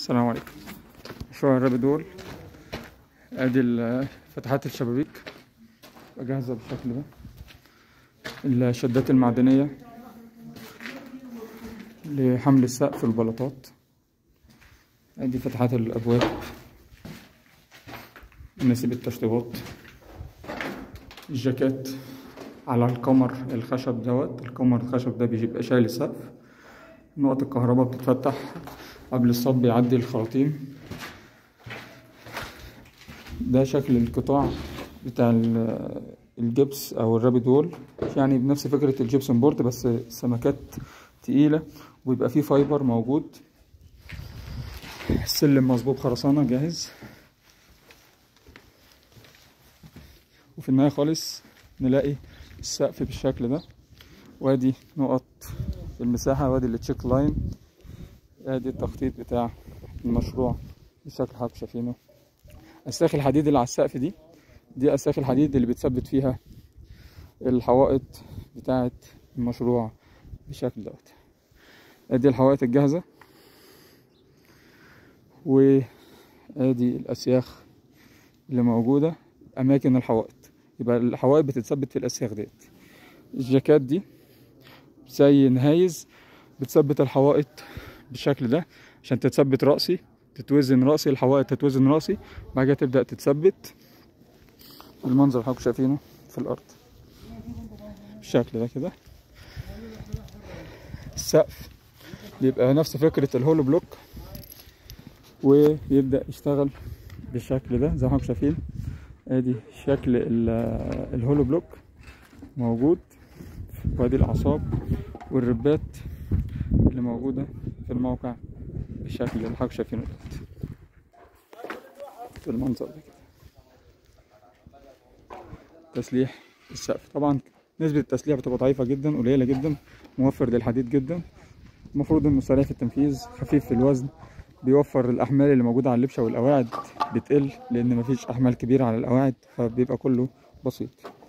السلام عليكم. مشروع الرابي دول ادي فتحات الشبابيك جاهزة بالشكل ده، الشدات المعدنية لحمل السقف والبلاطات، ادي فتحات الابواب، مناسيب التشطيبات، الجاكيت على الكمر الخشب الكمر الخشب ده بيبقى شايل السقف. نقط الكهرباء بتتفتح قبل الصب بيعدي الخراطيم. ده شكل القطاع بتاع الجبس او الرابي دول، يعني بنفس فكرة الجبسون بورد بس سمكات تقيلة ويبقى فيه فايبر موجود. السلم مصبوب خرسانة جاهز، وفي النهاية خالص نلاقي السقف بالشكل ده، وادي نقط في المساحة، وادي التشيك لاين، ادي التخطيط بتاع المشروع بالشكل حضرتك شايفينه. اسلاك الحديد اللي على السقف دي اسلاك الحديد اللي بتثبت فيها الحوائط بتاعة المشروع بالشكل دوت. ادي الحوائط الجاهزة، وادي الاسياخ اللي موجودة اماكن الحوائط، يبقى الحوائط بتتثبت في الاسياخ ديت. الجاكات دي زي نهايز بتثبت الحوائط بالشكل ده عشان تتثبت رأسي، تتوزن رأسي، الحوائط تتوزن رأسي، بعد كده تبدأ تتثبت بالمنظر اللي حضراتكم شايفينه في الأرض بالشكل ده كده. السقف بيبقى نفس فكرة الهولو بلوك، ويبدأ يشتغل بالشكل ده زي ما حضراتكم شايفين. ادي شكل الهولو بلوك موجود، وادي الأعصاب والربات اللي موجودة في الموقع بالشكل اللي حضراتكم شايفينه دلوقتي بالمنظر ده كده. تسليح السقف طبعا نسبة التسليح بتبقى ضعيفة جدا، قليلة جدا، موفر للحديد جدا. المفروض انه سريع في التنفيذ، خفيف في الوزن، بيوفر الأحمال اللي موجودة على اللبشة والقواعد بتقل لأن مفيش أحمال كبيرة على القواعد، فبيبقى كله بسيط.